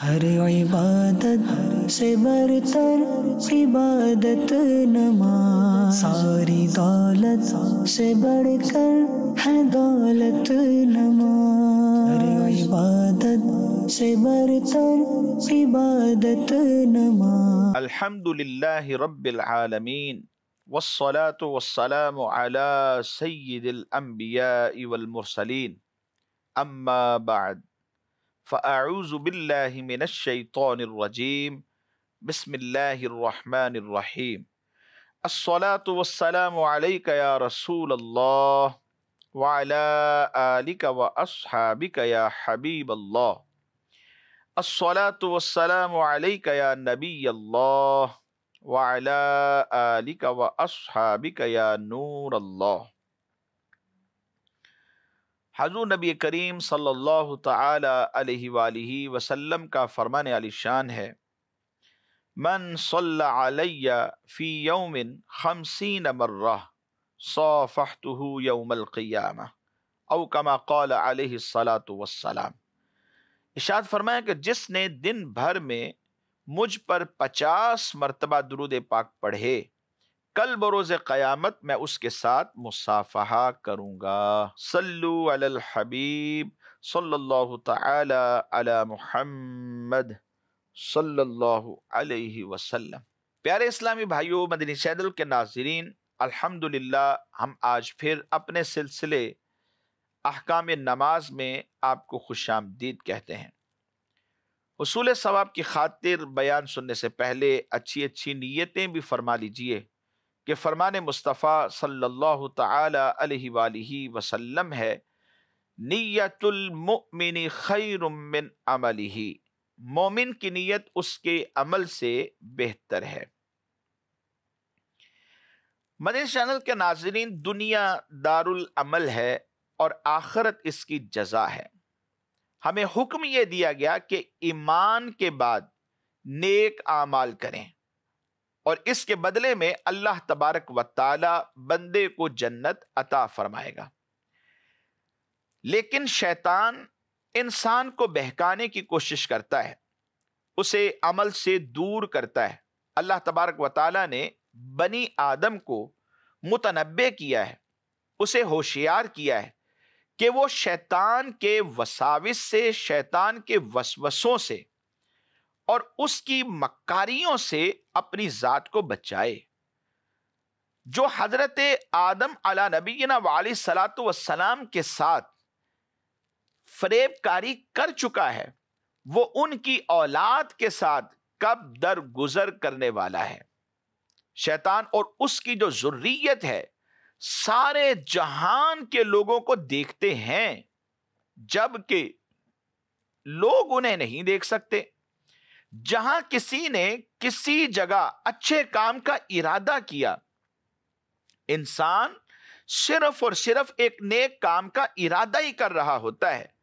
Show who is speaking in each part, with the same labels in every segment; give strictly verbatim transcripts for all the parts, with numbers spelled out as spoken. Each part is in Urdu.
Speaker 1: ہر عبادت سے برتر عبادت نماز، ساری دولت سے بڑھ کر ہے دولت نماز، ہر عبادت سے برتر عبادت نماز۔
Speaker 2: الحمد للہ رب العالمین والصلاة والسلام علی سید الانبیاء والمرسلین، اما بعد فاعوذ باللہ من الشیطان الرجیم، بسم اللہ الرحمن الرحیم۔ الصلاة والسلام علیک یا رسول اللہ وعلی آلک واصحابک یا حبیب اللہ، الصلاة والسلام علیک یا نبی اللہ وعلی آلک واصحابک یا نور اللہ۔ حضور نبی کریم صلی اللہ تعالی علیہ وآلہ وسلم کا فرمان علی شان ہے، من صلی علی فی یوم خمسین مرہ صافحتہ یوم القیامہ، او کما قال علیہ الصلاۃ والسلام۔ ارشاد فرمایا کہ جس نے دن بھر میں مجھ پر پچاس مرتبہ درود پاک پڑھے، کل بروز قیامت میں اس کے ساتھ مصافحہ کروں گا۔ صلو علی الحبیب صلی اللہ تعالی علی محمد صلی اللہ علیہ وسلم۔ پیارے اسلامی بھائیوں، مدنی چینل کے ناظرین، الحمدللہ ہم آج پھر اپنے سلسلے احکام نماز میں آپ کو خوش آمدید کہتے ہیں۔ حصول ثواب کی خاطر بیان سننے سے پہلے اچھی اچھی نیتیں بھی فرما لیجئے کہ فرمان مصطفیٰ صلی اللہ تعالی علیہ وآلہ وسلم ہے، نیت المؤمن خیر من عملہ، مومن کی نیت اس کے عمل سے بہتر ہے۔ مدنی چینل کے ناظرین، دنیا دار العمل ہے اور آخرت اس کی جزا ہے۔ ہمیں حکم یہ دیا گیا کہ ایمان کے بعد نیک اعمال کریں، اور اس کے بدلے میں اللہ تبارک و تعالی بندے کو جنت عطا فرمائے گا۔ لیکن شیطان انسان کو بہکانے کی کوشش کرتا ہے، اسے عمل سے دور کرتا ہے۔ اللہ تبارک و تعالی نے بنی آدم کو متنبع کیا ہے، اسے ہوشیار کیا ہے کہ وہ شیطان کے وساوس سے، شیطان کے وسوسوں سے اور اس کی مکاریوں سے اپنی ذات کو بچائے۔ جو حضرت آدم علی نبینا وعلیہ الصلاۃ والسلام کے ساتھ فریب کاری کر چکا ہے، وہ ان کی اولاد کے ساتھ کب در گزر کرنے والا ہے۔ شیطان اور اس کی جو ذریت ہے سارے جہان کے لوگوں کو دیکھتے ہیں، جبکہ لوگ انہیں نہیں دیکھ سکتے۔ جہاں کسی نے کسی جگہ اچھے کام کا ارادہ کیا، انسان صرف اور صرف ایک نیک کام کا ارادہ ہی کر رہا ہوتا ہے،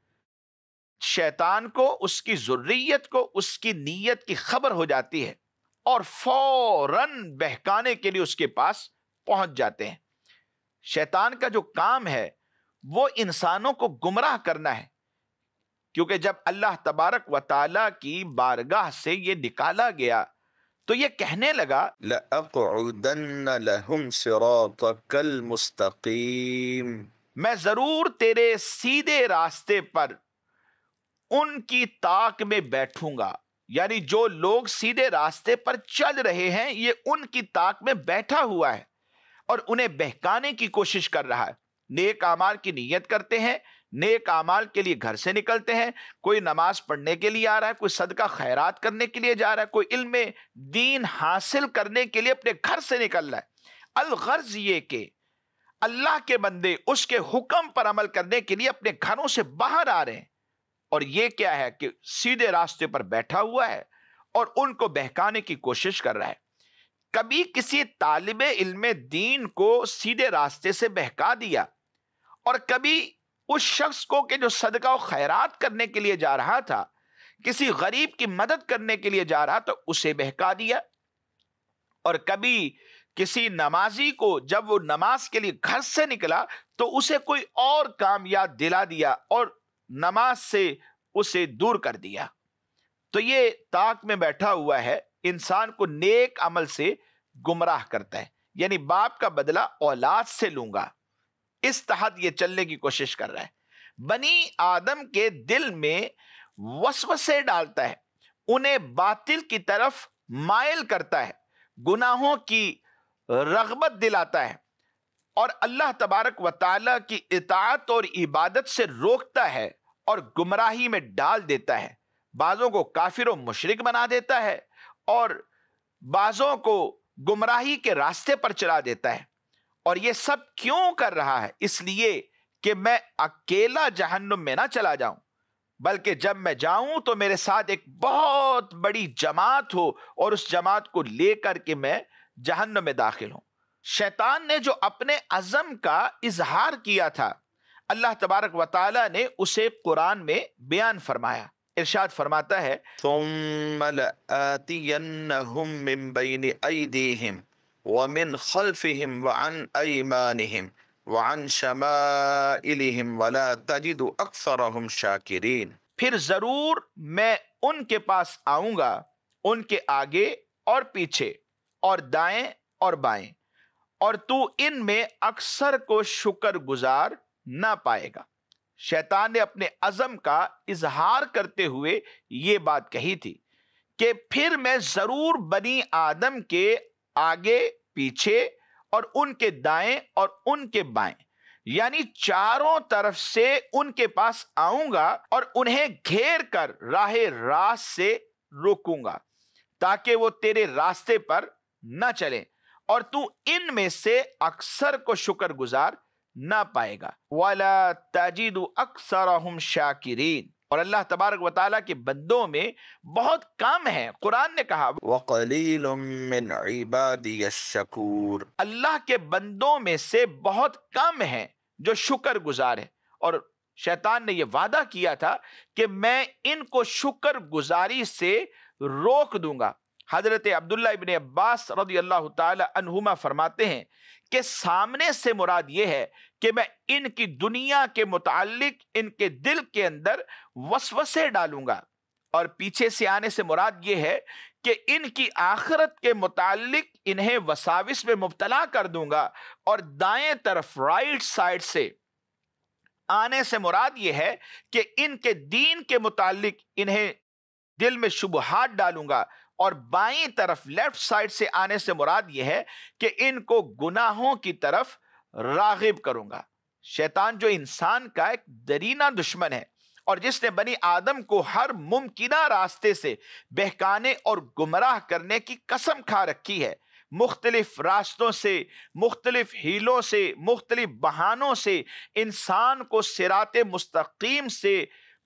Speaker 2: شیطان کو، اس کی ذریت کو اس کی نیت کی خبر ہو جاتی ہے اور فوراً بہکانے کے لیے اس کے پاس پہنچ جاتے ہیں۔ شیطان کا جو کام ہے وہ انسانوں کو گمراہ کرنا ہے، کیونکہ جب اللہ تبارک و تعالی کی بارگاہ سے یہ نکالا گیا تو یہ کہنے لگا،
Speaker 3: لَأَقْعُدَنَّ لَهُمْ صِرَاطَكَ الْمُسْتَقِيمِ،
Speaker 2: میں ضرور تیرے سیدھے راستے پر ان کی طاق میں بیٹھوں گا۔ یعنی جو لوگ سیدھے راستے پر چل رہے ہیں، یہ ان کی طاق میں بیٹھا ہوا ہے اور انہیں بہکانے کی کوشش کر رہا ہے۔ نیک اعمال کی نیت کرتے ہیں، نیک اعمال کے لیے گھر سے نکلتے ہیں، کوئی نماز پڑھنے کے لیے آ رہا ہے، کوئی صدقہ خیرات کرنے کے لیے جا رہا ہے، کوئی علم دین حاصل کرنے کے لیے اپنے گھر سے نکل رہا ہے۔ الغرض یہ کہ اللہ کے بندے اس کے حکم پر عمل کرنے کے لیے اپنے گھروں سے باہر آ رہے ہیں، اور یہ کیا ہے کہ سیدھے راستے پر بیٹھا ہوا ہے اور ان کو بہکانے کی کوشش کر رہا ہے۔ کبھی کسی طالب علم دین کو سیدھے راستے سے بہکا دیا، اور کبھی اس شخص کو کہ جو صدقہ و خیرات کرنے کے لیے جا رہا تھا، کسی غریب کی مدد کرنے کے لیے جا رہا تو اسے بہکا دیا، اور کبھی کسی نمازی کو جب وہ نماز کے لیے گھر سے نکلا تو اسے کوئی اور کام یاد دلا دیا اور نماز سے اسے دور کر دیا۔ تو یہ طاق میں بیٹھا ہوا ہے، انسان کو نیک عمل سے گمراہ کرتا ہے، یعنی باپ کا بدلہ اولاد سے لوں گا، اس تحت یہ چلنے کی کوشش کر رہا ہے۔ بنی آدم کے دل میں وسوسے ڈالتا ہے، انہیں باطل کی طرف مائل کرتا ہے، گناہوں کی رغبت دلاتا ہے، اور اللہ تبارک و تعالی کی اطاعت اور عبادت سے روکتا ہے اور گمراہی میں ڈال دیتا ہے۔ بعضوں کو کافر و مشرک بنا دیتا ہے اور بعضوں کو گمراہی کے راستے پر چلا دیتا ہے۔ اور یہ سب کیوں کر رہا ہے؟ اس لیے کہ میں اکیلا جہنم میں نہ چلا جاؤں، بلکہ جب میں جاؤں تو میرے ساتھ ایک بہت بڑی جماعت ہو اور اس جماعت کو لے کر کے میں جہنم میں داخل ہوں۔ شیطان نے جو اپنے عزم کا اظہار کیا تھا، اللہ تبارک و تعالی نے اسے قرآن میں بیان فرمایا۔ ارشاد فرماتا ہے
Speaker 3: ثم لآتینہم من بین ایدیہم ومن خلفہم وعن ایمانہم وعن شمائلہم ولا تجد اکثرہم شاکرین۔
Speaker 2: پھر ضرور میں ان کے پاس آؤں گا، ان کے آگے اور پیچھے اور دائیں اور بائیں، اور تو ان میں اکثر کو شکر گزار نہ پائے گا۔ شیطان نے اپنے عزم کا اظہار کرتے ہوئے یہ بات کہی تھی کہ پھر میں ضرور بنی آدم کے آگے پیچھے اور ان کے دائیں اور ان کے بائیں، یعنی چاروں طرف سے ان کے پاس آؤں گا اور انہیں گھیر کر راہ راست سے روکوں گا تاکہ وہ تیرے راستے پر نہ چلیں، اور تو ان میں سے اکثر کو شکر گزار نہ پائے گا۔ وَلَا تَجِدُ أَكْثَرَهُمْ شَاكِرِينَ، اور اللہ تبارک و تعالیٰ کے بندوں میں بہت کم ہیں۔ قرآن نے کہا
Speaker 3: وَقَلِيلٌ مِّنْ عِبَادِيَ الشَّكُورِ،
Speaker 2: اللہ کے بندوں میں سے بہت کم ہیں جو شکر گزار ہیں، اور شیطان نے یہ وعدہ کیا تھا کہ میں ان کو شکر گزاری سے روک دوں گا۔ حضرت عبداللہ ابن عباس رضی اللہ تعالی عنہما فرماتے ہیں کہ سامنے سے مراد یہ ہے کہ میں ان کی دنیا کے متعلق ان کے دل کے اندر وسوسے ڈالوں گا، اور پیچھے سے آنے سے مراد یہ ہے کہ ان کی آخرت کے متعلق انہیں وساوس میں مبتلا کر دوں گا، اور دائیں طرف رائٹ سائڈ سے آنے سے مراد یہ ہے کہ ان کے دین کے متعلق انہیں دل میں شبہات ڈالوں گا، اور بائیں طرف لیفٹ سائڈ سے آنے سے مراد یہ ہے کہ ان کو گناہوں کی طرف راغب کروں گا۔ شیطان جو انسان کا ایک درینہ دشمن ہے اور جس نے بنی آدم کو ہر ممکنہ راستے سے بہکانے اور گمراہ کرنے کی قسم کھا رکھی ہے، مختلف راستوں سے، مختلف ہیلوں سے، مختلف بہانوں سے انسان کو صراط مستقیم سے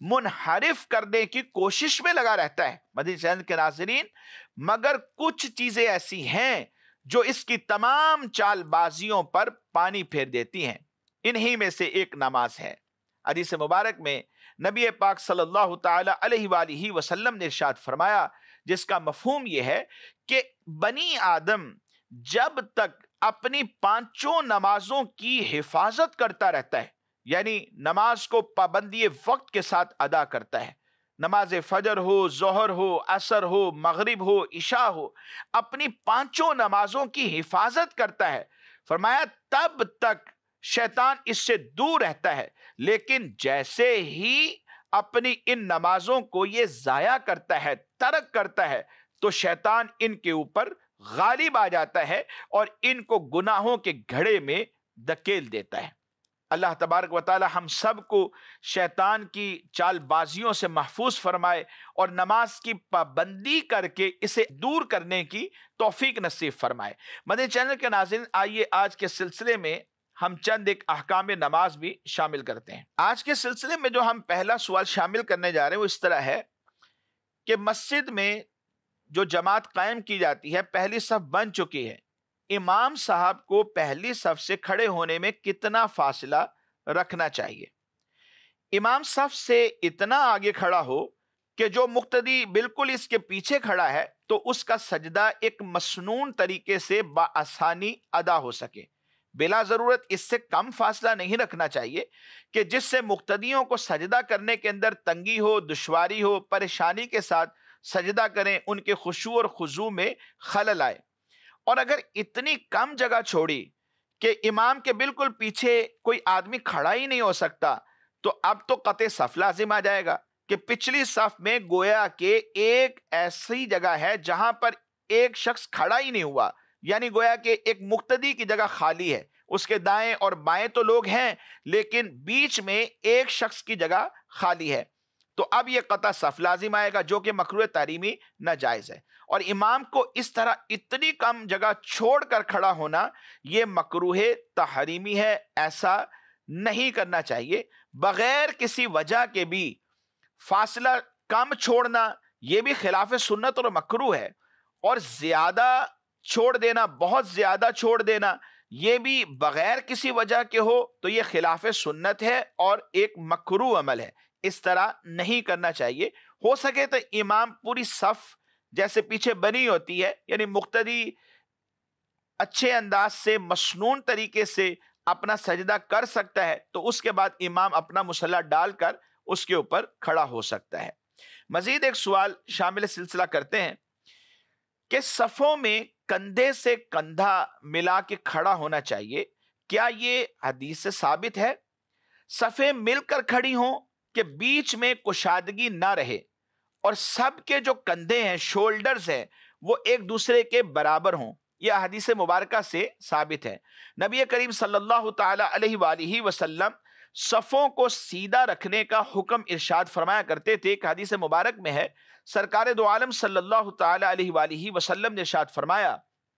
Speaker 2: منحرف کرنے کی کوشش میں لگا رہتا ہے۔ مدنی چینل کے ناظرین، مگر کچھ چیزیں ایسی ہیں جو اس کی تمام چال بازیوں پر پانی پھیر دیتی ہیں، انہی میں سے ایک نماز ہے۔ حدیث مبارک میں نبی پاک صلی اللہ تعالی علیہ وآلہ وسلم نے ارشاد فرمایا، جس کا مفہوم یہ ہے کہ بنی آدم جب تک اپنی پانچوں نمازوں کی حفاظت کرتا رہتا ہے، یعنی نماز کو پابندی وقت کے ساتھ ادا کرتا ہے، نماز فجر ہو، ظہر ہو، عصر ہو، مغرب ہو، عشاء ہو، اپنی پانچوں نمازوں کی حفاظت کرتا ہے، فرمایا تب تک شیطان اس سے دور رہتا ہے، لیکن جیسے ہی اپنی ان نمازوں کو یہ ضائع کرتا ہے، ترک کرتا ہے، تو شیطان ان کے اوپر غالب آ جاتا ہے اور ان کو گناہوں کے گھڑے میں دھکیل دیتا ہے۔ اللہ تبارک و تعالی ہم سب کو شیطان کی چال بازیوں سے محفوظ فرمائے اور نماز کی پابندی کر کے اسے دور کرنے کی توفیق نصیب فرمائے۔ مدنی چینل کے ناظرین، آئیے آج کے سلسلے میں ہم چند ایک احکام نماز بھی شامل کرتے ہیں۔ آج کے سلسلے میں جو ہم پہلا سوال شامل کرنے جا رہے ہیں وہ اس طرح ہے کہ مسجد میں جو جماعت قائم کی جاتی ہے، پہلی صف بن چکی ہے، امام صاحب کو پہلی صف سے کھڑے ہونے میں کتنا فاصلہ رکھنا چاہیے؟ امام صف سے اتنا آگے کھڑا ہو کہ جو مقتدی بالکل اس کے پیچھے کھڑا ہے تو اس کا سجدہ ایک مسنون طریقے سے بآسانی ادا ہو سکے۔ بلا ضرورت اس سے کم فاصلہ نہیں رکھنا چاہیے کہ جس سے مقتدیوں کو سجدہ کرنے کے اندر تنگی ہو، دشواری ہو، پریشانی کے ساتھ سجدہ کریں، ان کے خشوع اور خضوع میں خلل آئے۔ اور اگر اتنی کم جگہ چھوڑی کہ امام کے بالکل پیچھے کوئی آدمی کھڑا ہی نہیں ہو سکتا، تو اب تو قطع صف لازم آ جائے گا کہ پچھلی صف میں گویا کہ ایک ایسی جگہ ہے جہاں پر ایک شخص کھڑا ہی نہیں ہوا، یعنی گویا کہ ایک مقتدی کی جگہ خالی ہے، اس کے دائیں اور بائیں تو لوگ ہیں لیکن بیچ میں ایک شخص کی جگہ خالی ہے، تو اب یہ قطع صف لازم آئے گا جو کہ مکروہ تحریمی ناجائز ہے۔ اور امام کو اس طرح اتنی کم جگہ چھوڑ کر کھڑا ہونا یہ مکروہ تحریمی ہے، ایسا نہیں کرنا چاہیے۔ بغیر کسی وجہ کے بھی فاصلہ کم چھوڑنا یہ بھی خلاف سنت اور مکروہ ہے، اور زیادہ چھوڑ دینا، بہت زیادہ چھوڑ دینا یہ بھی بغیر کسی وجہ کے ہو تو یہ خلاف سنت ہے اور ایک مکروہ عمل ہے، اس طرح نہیں کرنا چاہیے۔ ہو سکے تو امام پوری صف جیسے پیچھے بنی ہوتی ہے، یعنی مقتدی اچھے انداز سے مسنون طریقے سے اپنا سجدہ کر سکتا ہے تو اس کے بعد امام اپنا مصلی ڈال کر اس کے اوپر کھڑا ہو سکتا ہے۔ مزید ایک سوال شامل سلسلہ کرتے ہیں کہ صفوں میں کندھے سے کندھا ملا کے کھڑا ہونا چاہیے، کیا یہ حدیث سے ثابت ہے؟ صفیں مل کر کھڑی ہوں کہ بیچ میں کشادگی نہ رہے اور سب کے جو کندھے ہیں، شولڈرز ہیں، وہ ایک دوسرے کے برابر ہوں، یہ حدیث مبارکہ سے ثابت ہے۔ نبی کریم صلی اللہ تعالی علیہ وآلہ وسلم صفوں کو سیدھا رکھنے کا حکم ارشاد فرمایا کرتے تھے کہ حدیث مبارک میں ہے، سرکار دو عالم صلی اللہ تعالی علیہ وآلہ وسلم نے ارشاد فرمایا،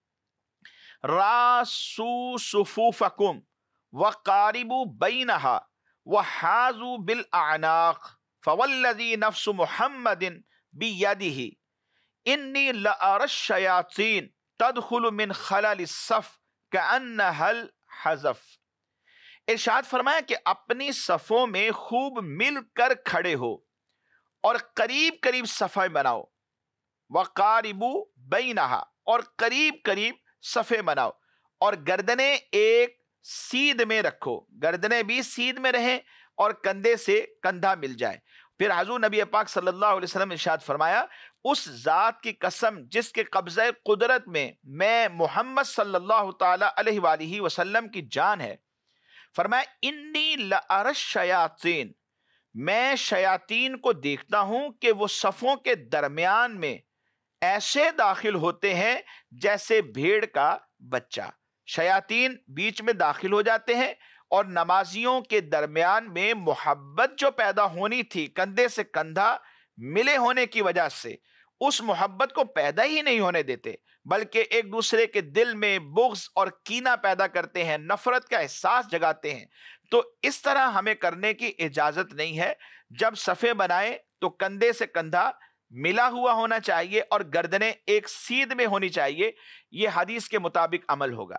Speaker 2: راسو صفوفکم وقاربوا بینہا وحازوا بالاعناق فوالذی نفس محمد بیدہ انی لأری الشیاطین تدخل من خلال الصف کأنہا الحذف۔ ارشاد فرمایا کہ اپنی صفوں میں خوب مل کر کھڑے ہو اور قریب قریب صفیں بناؤ، وقاربوا بینہا، اور قریب قریب صفیں بناؤ، اور گردنیں ایک سیدھ میں رکھو، گردنیں بھی سیدھ میں رہیں اور کندھے سے کندھا مل جائے۔ پھر حضور نبی پاک صلی اللہ علیہ وسلم نے ارشاد فرمایا، اس ذات کی قسم جس کے قبضہ قدرت میں میں محمد صلی اللہ تعالی علیہ وآلہ وسلم کی جان ہے، فرمایا انی لأری الشیاطین، میں شیاطین کو دیکھتا ہوں کہ وہ صفوں کے درمیان میں ایسے داخل ہوتے ہیں جیسے بھیڑ کا بچہ۔ شیاطین بیچ میں داخل ہو جاتے ہیں اور نمازیوں کے درمیان میں محبت جو پیدا ہونی تھی کندھے سے کندھا ملے ہونے کی وجہ سے، اس محبت کو پیدا ہی نہیں ہونے دیتے، بلکہ ایک دوسرے کے دل میں بغض اور کینہ پیدا کرتے ہیں، نفرت کا احساس جگاتے ہیں۔ تو اس طرح ہمیں کرنے کی اجازت نہیں ہے۔ جب صفیں بنائیں تو کندھے سے کندھا ملا ہوا ہونا چاہیے اور گردنیں ایک سیدھ میں ہونی چاہیے، یہ حدیث کے مطابق عمل ہوگا۔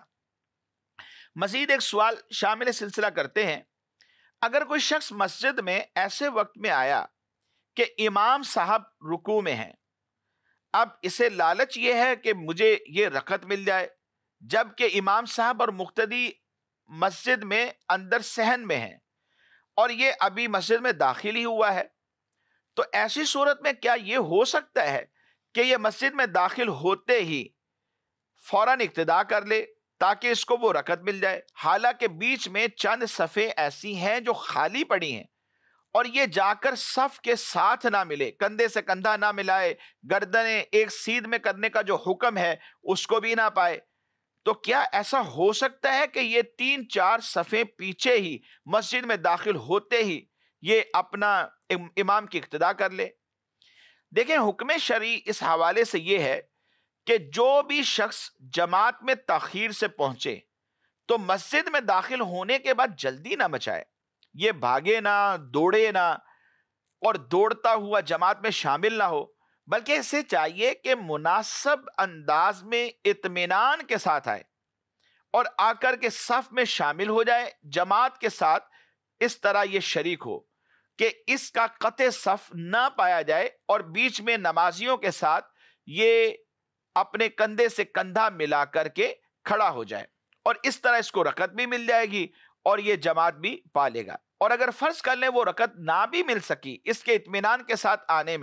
Speaker 2: مزید ایک سوال شامل سلسلہ کرتے ہیں، اگر کوئی شخص مسجد میں ایسے وقت میں آیا کہ امام صاحب رکوع میں ہیں، اب اسے لالچ یہ ہے کہ مجھے یہ رکعت مل جائے، جبکہ امام صاحب اور مقتدی مسجد میں اندر صحن میں ہیں اور یہ ابھی مسجد میں داخل ہی ہوا ہے، تو ایسی صورت میں کیا یہ ہو سکتا ہے کہ یہ مسجد میں داخل ہوتے ہی فوراً اقتدا کر لے تاکہ اس کو وہ رکعت مل جائے، حالانکہ بیچ میں چند صفیں ایسی ہیں جو خالی پڑی ہیں اور یہ جا کر صف کے ساتھ نہ ملے، کندھے سے کندھا نہ ملائے، گردنیں ایک سیدھ میں کرنے کا جو حکم ہے اس کو بھی نہ پائے، تو کیا ایسا ہو سکتا ہے کہ یہ تین چار صفیں پیچھے ہی مسجد میں داخل ہوتے ہی یہ اپنا امام کی اقتدا کر لے؟ دیکھیں، حکم شرعی اس حوالے سے یہ ہے کہ جو بھی شخص جماعت میں تاخیر سے پہنچے تو مسجد میں داخل ہونے کے بعد جلدی نہ مچائے، یہ بھاگے نہ، دوڑے نہ اور دوڑتا ہوا جماعت میں شامل نہ ہو، بلکہ اسے چاہیے کہ مناسب انداز میں اطمینان کے ساتھ آئے اور آ کر کے صف میں شامل ہو جائے، جماعت کے ساتھ اس طرح یہ شریک ہو کہ اس کا قطع صف نہ پایا جائے اور بیچ میں نمازیوں کے ساتھ یہ اپنے کندھے سے کندھا ملا کر کے کھڑا ہو جائے، اور اس طرح اس کو رکعت بھی مل جائے گی اور یہ جماعت بھی پا لے گا۔ اور اگر فرض کر لیں وہ رکعت نہ بھی مل سکی، اس کے اطمینان کے ساتھ آنے میں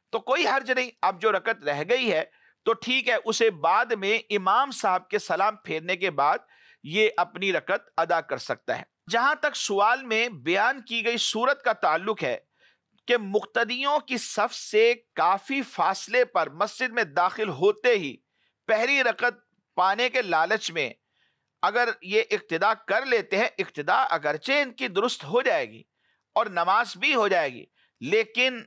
Speaker 2: تو کوئی حرج نہیں، اب جو رکعت رہ گئی ہے تو ٹھیک ہے، اسے بعد میں امام صاحب کے سلام پھیرنے کے بعد یہ اپنی رکعت ادا کر سکتا ہے۔ جہاں تک سوال میں بیان کی گئی صورت کا تعلق ہے کہ مقتدیوں کی صف سے کافی فاصلے پر مسجد میں داخل ہوتے ہی پہلی رکعت پانے کے لالچ میں اگر یہ اقتدا کر لیتے ہیں، اقتدا اگرچہ ان کی درست ہو جائے گی اور نماز بھی ہو جائے گی، لیکن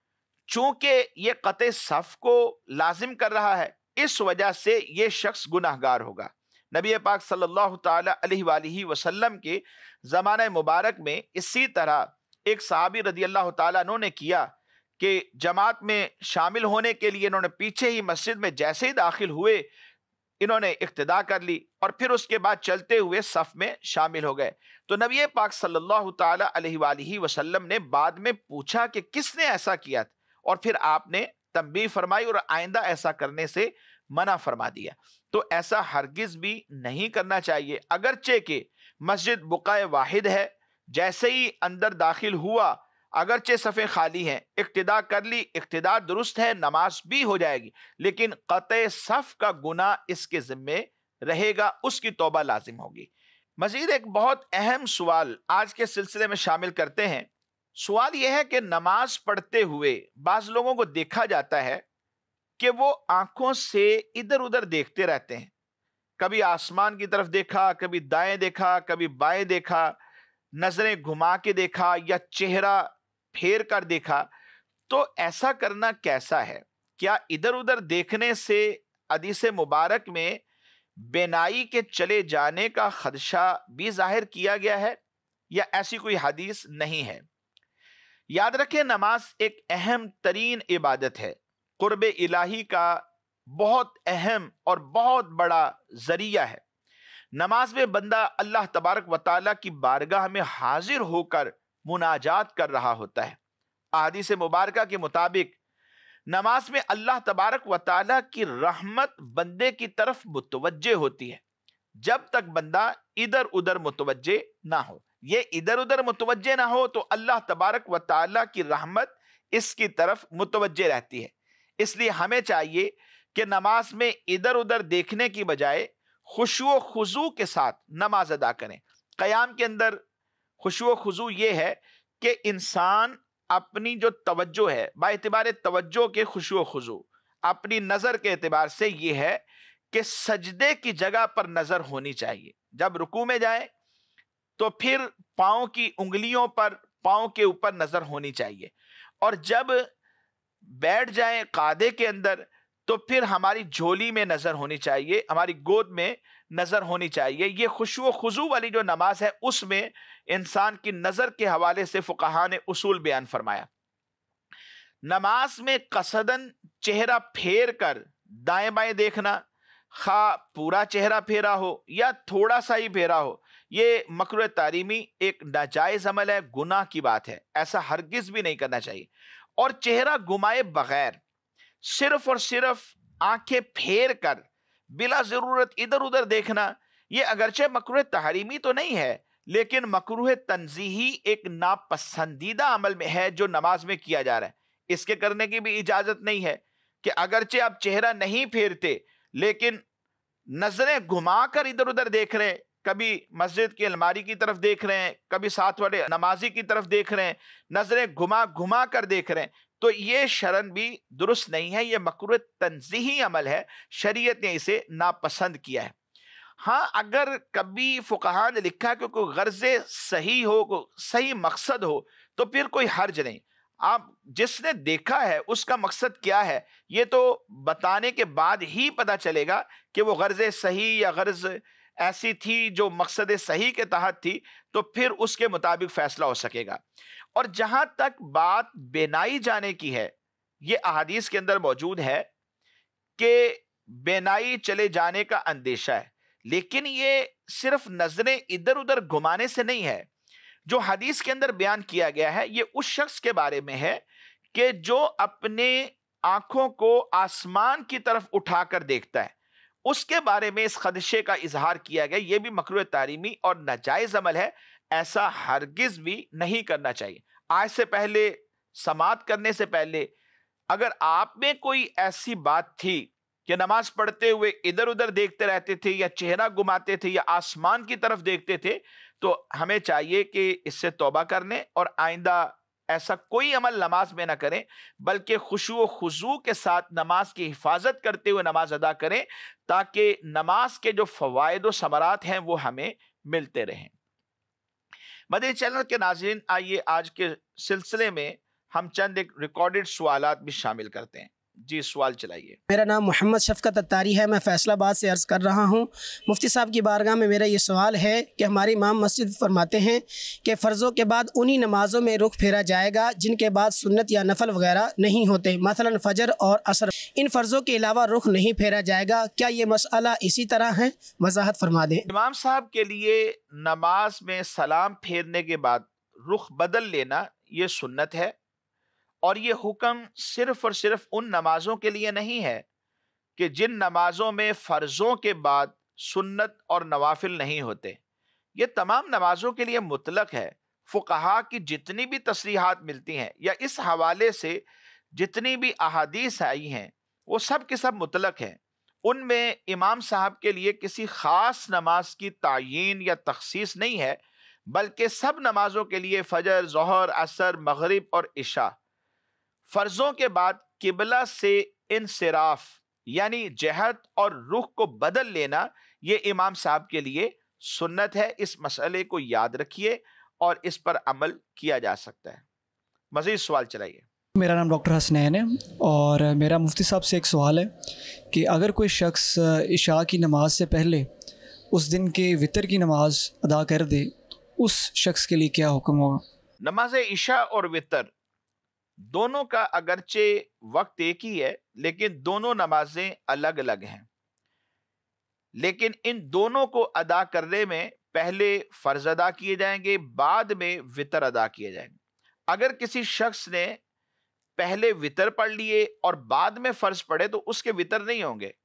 Speaker 2: چونکہ یہ قطع صف کو لازم کر رہا ہے، اس وجہ سے یہ شخص گناہگار ہوگا۔ نبی پاک صلی اللہ تعالی علیہ وآلہ وسلم کے زمانہ مبارک میں اسی طرح ایک صحابی رضی اللہ تعالیٰ عنہ نے کیا کہ جماعت میں شامل ہونے کے لیے انہوں نے پیچھے ہی مسجد میں جیسے ہی داخل ہوئے انہوں نے اقتدا کر لی اور پھر اس کے بعد چلتے ہوئے صف میں شامل ہو گئے۔ تو نبی پاک صلی اللہ تعالی علیہ وآلہ وسلم نے بعد میں پوچھا کہ کس نے ایسا کیا، اور پھر آپ نے تنبیہ فرمائی اور آئندہ ایسا کرنے سے منع فرما دیا۔ تو ایسا ہرگز بھی نہیں کرنا چاہیے، اگرچہ کہ مسجد بقعہ واحد ہے، جیسے ہی اندر داخل ہوا اگرچہ صفیں خالی ہیں، اقتدا کر لی، اقتدا درست ہے، نماز بھی ہو جائے گی، لیکن قطع صف کا گناہ اس کے ذمے رہے گا، اس کی توبہ لازم ہوگی۔ مزید ایک بہت اہم سوال آج کے سلسلے میں شامل کرتے ہیں۔ سوال یہ ہے کہ نماز پڑھتے ہوئے بعض لوگوں کو دیکھا جاتا ہے کہ وہ آنکھوں سے ادھر ادھر دیکھتے رہتے ہیں، کبھی آسمان کی طرف دیکھا، کبھی دائیں دیکھا، کبھی بائیں دیکھا، نظریں گھما کے دیکھا یا چہرہ پھیر کر دیکھا۔ تو ایسا کرنا کیسا ہے؟ کیا ادھر ادھر دیکھنے سے حدیث مبارک میں بینائی کے چلے جانے کا خدشہ بھی ظاہر کیا گیا ہے، یا ایسی کوئی حدیث نہیں ہے؟ یاد رکھیں، نماز ایک اہم ترین عبادت ہے، قرب الہی کا بہت اہم اور بہت بڑا ذریعہ ہے۔ نماز میں بندہ اللہ تبارک و تعالیٰ کی بارگاہ میں حاضر ہو کر مناجات کر رہا ہوتا ہے۔ احادیث مبارکہ کے مطابق نماز میں اللہ تبارک و تعالیٰ کی رحمت بندے کی طرف متوجہ ہوتی ہے، جب تک بندہ ادھر ادھر متوجہ نہ ہو۔ یہ ادھر ادھر متوجہ نہ ہو تو اللہ تبارک و تعالیٰ کی رحمت اس کی طرف متوجہ رہتی ہے۔ اس لیے ہمیں چاہیے کہ نماز میں ادھر ادھر دیکھنے کی بجائے خشوع و خضوع کے ساتھ نماز ادا کریں۔ قیام کے اندر خشوع و خضوع یہ ہے کہ انسان اپنی جو توجہ ہے، با اعتبار توجہ کے خشوع و خضوع، اپنی نظر کے اعتبار سے یہ ہے کہ سجدے کی جگہ پر نظر ہونی چاہیے۔ جب رکوع میں جائیں تو پھر پاؤں کی انگلیوں پر، پاؤں کے اوپر نظر ہونی چاہیے، اور جب بیٹھ جائیں قعدے کے اندر تو پھر ہماری جھولی میں نظر ہونی چاہیے، ہماری گود میں نظر ہونی چاہیے۔ یہ خشوع و خضوع والی جو نماز ہے اس میں انسان کی نظر کے حوالے سے فقہاء نے اصول بیان فرمایا۔ نماز میں قصدن چہرہ پھیر کر دائیں بائیں دیکھنا، خواہ پورا چہرہ پھیرا ہو یا تھوڑا سا ہی پھیرا ہو، یہ مکروہ تحریمی ایک ناجائز عمل ہے، گناہ کی بات ہے، ایسا ہرگز بھی نہیں کرنا چاہیے۔ اور چہرہ گھمائے بغیر صرف اور صرف آنکھیں پھیر کر بلا ضرورت ادھر ادھر دیکھنا، یہ اگرچہ مکروہ تحریمی تو نہیں ہے، لیکن مکروہ تنزیہی ایک ناپسندیدہ عمل میں ہے جو نماز میں کیا جا رہا ہے۔ اس کے کرنے کی بھی اجازت نہیں ہے کہ اگرچہ آپ چہرہ نہیں پھیرتے لیکن نظریں گھما کر ادھر ادھر دیکھ رہے ہیں، کبھی مسجد کی الماری کی طرف دیکھ رہے ہیں، کبھی ساتھ والے نمازی کی طرف دیکھ رہے ہیں، نظریں گھما گھما کر دیکھ رہے ہیں، تو یہ شرعاً بھی درست نہیں ہے، یہ مکروہ تنزیہی عمل ہے، شریعت نے اسے ناپسند کیا ہے۔ ہاں اگر کبھی فقہاء نے لکھا کہ کوئی غرض صحیح ہو، کوئی صحیح مقصد ہو، تو پھر کوئی حرج نہیں۔ آپ جس نے دیکھا ہے اس کا مقصد کیا ہے یہ تو بتانے کے بعد ہی پتہ چلے گا کہ وہ غرض صحیح یا غرض ایسی تھی جو مقصد صحیح کے تحت تھی، تو پھر اس کے مطابق فیصلہ ہو سکے گا۔ اور جہاں تک بات بینائی جانے کی ہے، یہ احادیث کے اندر موجود ہے کہ بینائی چلے جانے کا اندیشہ ہے، لیکن یہ صرف نظریں ادھر ادھر گھمانے سے نہیں ہے۔ جو حدیث کے اندر بیان کیا گیا ہے یہ اس شخص کے بارے میں ہے کہ جو اپنے آنکھوں کو آسمان کی طرف اٹھا کر دیکھتا ہے، اس کے بارے میں اس خدشے کا اظہار کیا گیا۔ یہ بھی مکروہ تحریمی اور ناجائز عمل ہے، ایسا ہرگز بھی نہیں کرنا چاہیے۔ آج سے پہلے، سماعت کرنے سے پہلے اگر آپ میں کوئی ایسی بات تھی کہ نماز پڑھتے ہوئے ادھر ادھر دیکھتے رہتے تھے یا چہرہ گھماتے تھے یا آسمان کی طرف دیکھتے تھے، تو ہمیں چاہیے کہ اس سے توبہ کر لیں اور آئندہ ایسا کوئی عمل نماز میں نہ کریں، بلکہ خشوع و خضوع کے ساتھ نماز کی حفاظت کرتے ہوئے نماز ادا کریں، تاکہ نماز کے جو فوائد و ثمرات ہیں وہ ہمیں ملتے رہیں۔ مدنی چینل کے ناظرین، آئیے آج کے سلسلے میں ہم چند ایک ریکارڈڈ سوالات بھی شامل کرتے ہیں۔ جی سوال چلائیے۔
Speaker 4: میرا نام محمد شفقت اتاری ہے، میں فیصل آباد سے عرض کر رہا ہوں۔ مفتی صاحب کی بارگاہ میں میرا یہ سوال ہے کہ ہمارے امام مسجد فرماتے ہیں کہ فرضوں کے بعد انہی نمازوں میں رخ پھیرا جائے گا جن کے بعد سنت یا نفل وغیرہ نہیں ہوتے، مثلا فجر اور عصر، ان فرضوں کے علاوہ رخ نہیں پھیرا جائے گا، کیا یہ مسئلہ اسی طرح ہے؟ وضاحت فرما دیں۔
Speaker 2: امام صاحب کے لیے نماز میں سلام پھیرنے کے بعد رخ بدل لینا یہ سنت ہے، اور یہ حکم صرف اور صرف ان نمازوں کے لیے نہیں ہے کہ جن نمازوں میں فرضوں کے بعد سنت اور نوافل نہیں ہوتے، یہ تمام نمازوں کے لیے مطلق ہے۔ فقہا کی جتنی بھی تصریحات ملتی ہیں یا اس حوالے سے جتنی بھی احادیث آئی ہیں وہ سب کے سب مطلق ہیں، ان میں امام صاحب کے لیے کسی خاص نماز کی تعیین یا تخصیص نہیں ہے، بلکہ سب نمازوں کے لیے فجر، ظہر، عصر، مغرب اور عشاء، فرضوں کے بعد قبلہ سے انصراف یعنی جہت اور رخ کو بدل لینا یہ امام صاحب کے لیے سنت ہے۔ اس مسئلے کو یاد رکھیے اور اس پر عمل کیا جا سکتا ہے۔ مزید سوال چلائیے۔
Speaker 5: میرا نام ڈاکٹر حسنین ہے اور میرا مفتی صاحب سے ایک سوال ہے کہ اگر کوئی شخص عشاء کی نماز سے پہلے اس دن کے وتر کی نماز ادا کر دے، اس شخص کے لیے کیا حکم ہوگا؟
Speaker 2: نماز عشاء اور وتر دونوں کا اگرچہ وقت ایک ہی ہے، لیکن دونوں نمازیں الگ الگ ہیں، لیکن ان دونوں کو ادا کرنے میں پہلے فرض ادا کیے جائیں گے، بعد میں وتر ادا کیے جائیں گے۔ اگر کسی شخص نے پہلے وتر پڑھ لیے اور بعد میں فرض پڑھے تو اس کے وتر نہیں ہوں گے،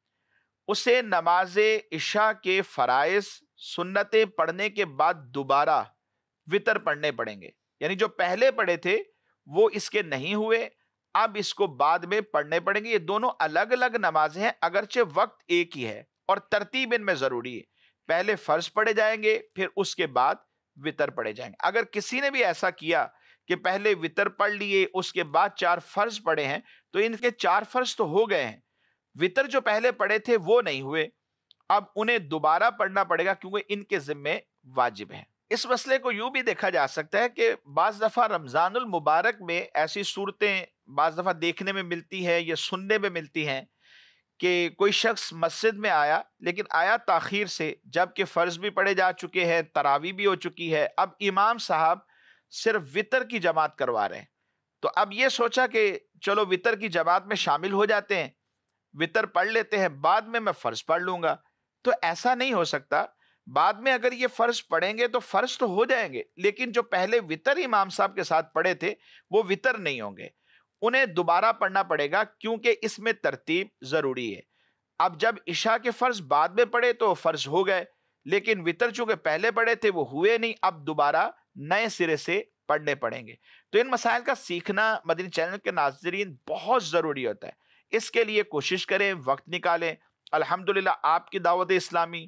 Speaker 2: اسے نماز عشاء کے فرائض سنتیں پڑھنے کے بعد دوبارہ وتر پڑھنے پڑیں گے، یعنی جو پہلے پڑھے تھے وہ اس کے نہیں ہوئے، اب اس کو بعد میں پڑھنے پڑیں گے۔ یہ دونوں الگ الگ نمازیں ہیں، اگرچہ وقت ایک ہی ہے اور ترتیب ان میں ضروری ہے، پہلے فرض پڑھے جائیں گے پھر اس کے بعد وتر پڑھے جائیں گے۔ اگر کسی نے بھی ایسا کیا کہ پہلے وتر پڑھ لیے اس کے بعد چار فرض پڑھے ہیں تو ان کے چار فرض تو ہو گئے ہیں، وتر جو پہلے پڑھے تھے وہ نہیں ہوئے، اب انہیں دوبارہ پڑھنا پڑے گا کیونکہ ان کے ذمے واجب ہیں۔ اس مسئلے کو یوں بھی دیکھا جا سکتا ہے کہ بعض دفعہ رمضان المبارک میں ایسی صورتیں بعض دفعہ دیکھنے میں ملتی ہے یا سننے میں ملتی ہیں کہ کوئی شخص مسجد میں آیا لیکن آیا تاخیر سے، جبکہ فرض بھی پڑھے جا چکے ہیں، تراویح بھی ہو چکی ہے، اب امام صاحب صرف وتر کی جماعت کروا رہے ہیں، تو اب یہ سوچا کہ چلو وتر کی جماعت میں شامل ہو جاتے ہیں، وتر پڑھ لیتے ہیں، بعد میں میں فرض پڑھ لوں گا۔ تو ایسا نہیں ہو سکتا، بعد میں اگر یہ فرض پڑھیں گے تو فرض تو ہو جائیں گے، لیکن جو پہلے وتر امام صاحب کے ساتھ پڑھے تھے وہ وتر نہیں ہوں گے، انہیں دوبارہ پڑھنا پڑے گا کیونکہ اس میں ترتیب ضروری ہے۔ اب جب عشاء کے فرض بعد میں پڑھے تو فرض ہو گئے، لیکن وتر چونکہ پہلے پڑھے تھے وہ ہوئے نہیں، اب دوبارہ نئے سرے سے پڑھنے پڑیں گے۔ تو ان مسائل کا سیکھنا مدنی چینل کے ناظرین بہت ضروری ہوتا ہے، اس کے لیے کوشش کریں، وقت نکالیں۔ الحمدللہ آپ کی دعوت اسلامی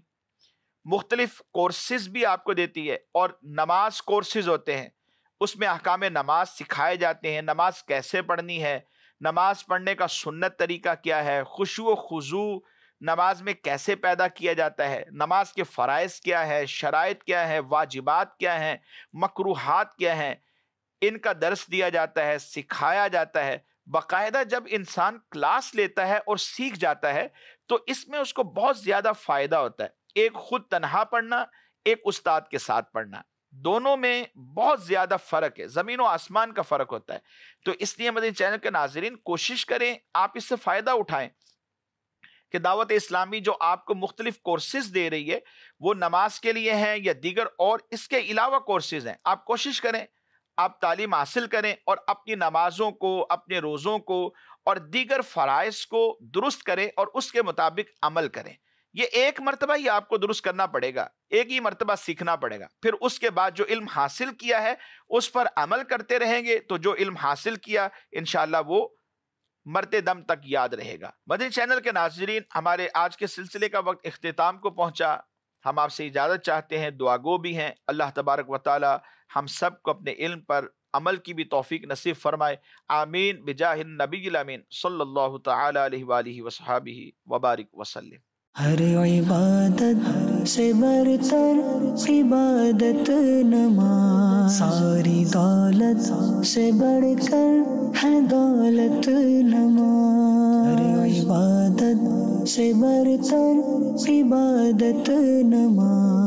Speaker 2: مختلف کورسز بھی آپ کو دیتی ہے، اور نماز کورسز ہوتے ہیں، اس میں احکام نماز سکھائے جاتے ہیں، نماز کیسے پڑھنی ہے، نماز پڑھنے کا سنت طریقہ کیا ہے، خشوع و خضوع نماز میں کیسے پیدا کیا جاتا ہے، نماز کے فرائض کیا ہے، شرائط کیا ہے، واجبات کیا ہیں، مکروہات کیا ہیں، ان کا درس دیا جاتا ہے، سکھایا جاتا ہے۔ باقاعدہ جب انسان کلاس لیتا ہے اور سیکھ جاتا ہے تو اس میں اس کو بہت زیادہ فائدہ ہوتا ہے۔ ایک خود تنہا پڑھنا، ایک استاد کے ساتھ پڑھنا، دونوں میں بہت زیادہ فرق ہے، زمین و آسمان کا فرق ہوتا ہے۔ تو اس لیے مدنی چینل کے ناظرین کوشش کریں آپ اس سے فائدہ اٹھائیں کہ دعوت اسلامی جو آپ کو مختلف کورسز دے رہی ہے وہ نماز کے لیے ہیں یا دیگر اور اس کے علاوہ کورسز ہیں، آپ کوشش کریں آپ تعلیم حاصل کریں اور اپنی نمازوں کو، اپنے روزوں کو اور دیگر فرائض کو درست کریں اور اس کے مطابق عمل کریں۔ یہ ایک مرتبہ ہی آپ کو درست کرنا پڑے گا، ایک ہی مرتبہ سیکھنا پڑے گا، پھر اس کے بعد جو علم حاصل کیا ہے اس پر عمل کرتے رہیں گے تو جو علم حاصل کیا انشاءاللہ وہ مرتے دم تک یاد رہے گا۔ مدنی چینل کے ناظرین، ہمارے آج کے سلسلے کا وقت اختتام کو پہنچا۔ ہم آپ سے اجازت چاہتے ہیں، دعا گو بھی ہیں۔ اللہ تبارک و تعالی ہم سب کو اپنے علم پر عمل کی بھی توفیق نصیب فرمائے، آمین بجاہ النبی الامین صلی اللہ تعالی علیہ وآلہ وصحابہ وبارک وسلم۔
Speaker 1: ہر عبادت سے برتر عبادت نماز، ساری دولت سے بڑھ کر ہے دولت نماز، ہر عبادت سے برتر عبادت نماز۔